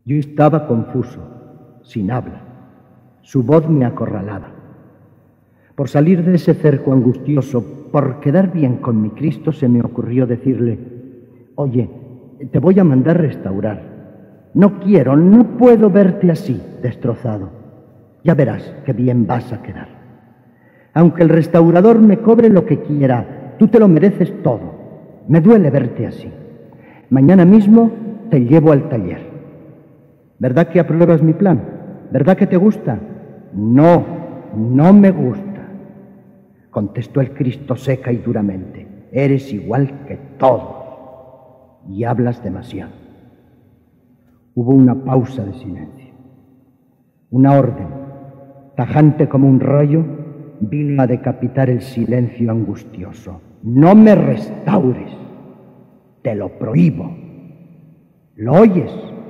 Yo estaba confuso, sin habla. Su voz me acorralaba. Por salir de ese cerco angustioso, por quedar bien con mi Cristo, se me ocurrió decirle: oye, te voy a mandar restaurar. No quiero, no puedo verte así, destrozado. Ya verás qué bien vas a quedar. Aunque el restaurador me cobre lo que quiera, tú te lo mereces todo. Me duele verte así. Mañana mismo te llevo al taller. ¿Verdad que apruebas mi plan? ¿Verdad que te gusta? No, no me gusta, contestó el Cristo seca y duramente. Eres igual que todos y hablas demasiado. Hubo una pausa de silencio. Una orden, tajante como un rayo, vino a decapitar el silencio angustioso. No me restaures, te lo prohíbo. ¿Lo oyes?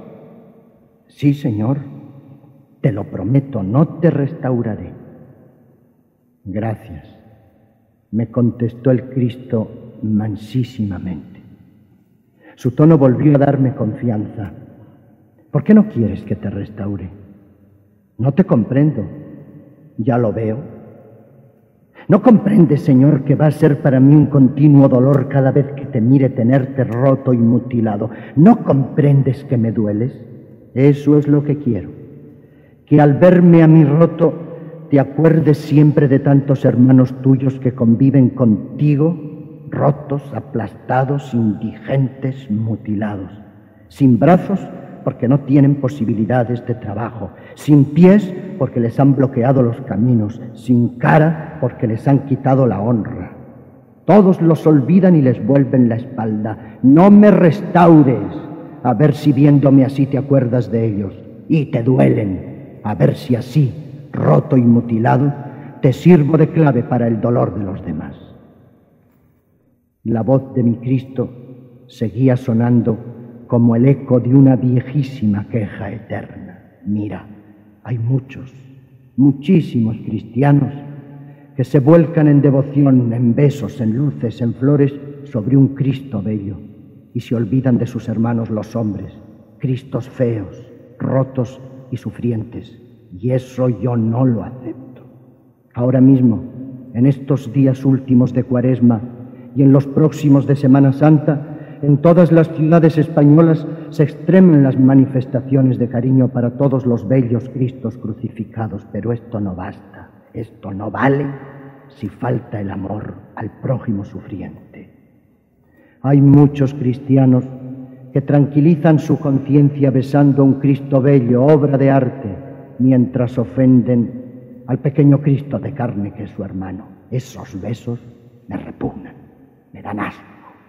Sí, Señor, te lo prometo, no te restauraré. Gracias, me contestó el Cristo mansísimamente. Su tono volvió a darme confianza. ¿Por qué no quieres que te restaure? No te comprendo, ya lo veo. ¿No comprendes, Señor, que va a ser para mí un continuo dolor cada vez que te mire tenerte roto y mutilado? ¿No comprendes que me dueles? Eso es lo que quiero, que al verme a mí roto te acuerdes siempre de tantos hermanos tuyos que conviven contigo, rotos, aplastados, indigentes, mutilados, sin brazos porque no tienen posibilidades de trabajo, sin pies porque les han bloqueado los caminos, sin cara porque les han quitado la honra. Todos los olvidan y les vuelven la espalda. No me restaures, a ver si viéndome así te acuerdas de ellos y te duelen, a ver si así, roto y mutilado, te sirvo de clave para el dolor de los demás. La voz de mi Cristo seguía sonando como el eco de una viejísima queja eterna. Mira, hay muchos, muchísimos cristianos que se vuelcan en devoción, en besos, en luces, en flores, sobre un Cristo bello, y se olvidan de sus hermanos los hombres, Cristos feos, rotos y sufrientes, y eso yo no lo acepto. Ahora mismo, en estos días últimos de Cuaresma y en los próximos de Semana Santa, en todas las ciudades españolas se extreman las manifestaciones de cariño para todos los bellos Cristos crucificados, pero esto no basta, esto no vale si falta el amor al prójimo sufriente. Hay muchos cristianos que tranquilizan su conciencia besando a un Cristo bello, obra de arte, mientras ofenden al pequeño Cristo de carne que es su hermano. Esos besos me repugnan, me dan asco.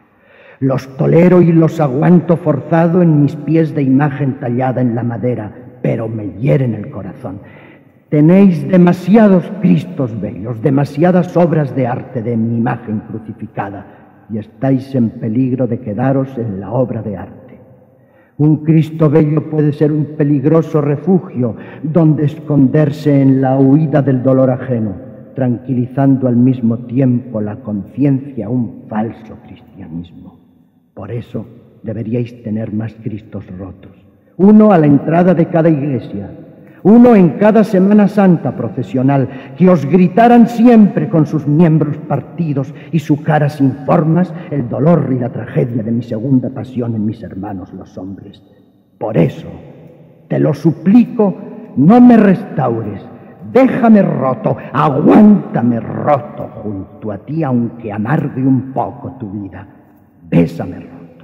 Los tolero y los aguanto forzado en mis pies de imagen tallada en la madera, pero me hieren el corazón. Tenéis demasiados Cristos bellos, demasiadas obras de arte de mi imagen crucificada, y estáis en peligro de quedaros en la obra de arte. Un Cristo bello puede ser un peligroso refugio donde esconderse en la huida del dolor ajeno, tranquilizando al mismo tiempo la conciencia, un falso cristianismo. Por eso deberíais tener más Cristos rotos, uno a la entrada de cada iglesia, uno en cada Semana Santa procesional, que os gritaran siempre con sus miembros partidos y su cara sin formas el dolor y la tragedia de mi segunda pasión en mis hermanos los hombres. Por eso, te lo suplico, no me restaures, déjame roto, aguántame roto junto a ti, aunque amargue un poco tu vida. Bésame roto.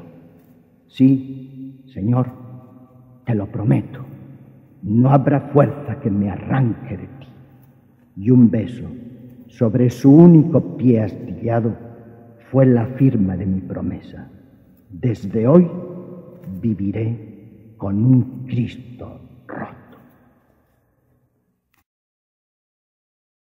Sí, Señor, te lo prometo. No habrá fuerza que me arranque de ti. Y un beso sobre su único pie astillado fue la firma de mi promesa. Desde hoy viviré con un Cristo